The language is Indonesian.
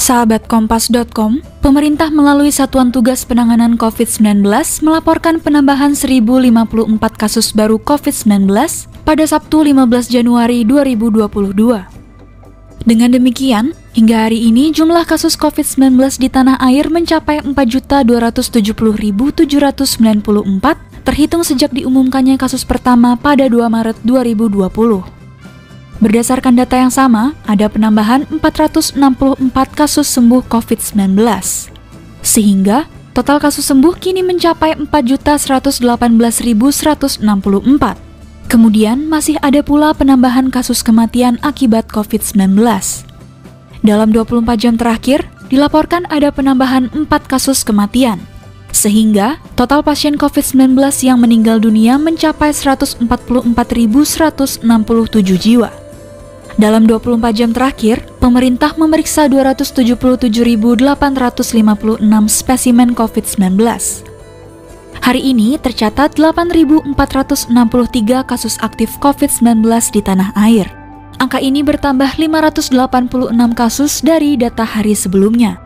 Sahabat Kompas.com, pemerintah melalui Satuan Tugas Penanganan COVID-19 melaporkan penambahan 1.054 kasus baru COVID-19 pada Sabtu 15 Januari 2022. Dengan demikian, hingga hari ini jumlah kasus COVID-19 di tanah air mencapai 4.270.794 terhitung sejak diumumkannya kasus pertama pada 2 Maret 2020. Berdasarkan data yang sama, ada penambahan 464 kasus sembuh COVID-19. Sehingga, total kasus sembuh kini mencapai 4.118.164. Kemudian, masih ada pula penambahan kasus kematian akibat COVID-19. Dalam 24 jam terakhir, dilaporkan ada penambahan 4 kasus kematian. Sehingga, total pasien COVID-19 yang meninggal dunia mencapai 144.167 jiwa. Dalam 24 jam terakhir, pemerintah memeriksa 277.856 spesimen COVID-19. Hari ini tercatat 8.463 kasus aktif COVID-19 di tanah air. Angka ini bertambah 586 kasus dari data hari sebelumnya.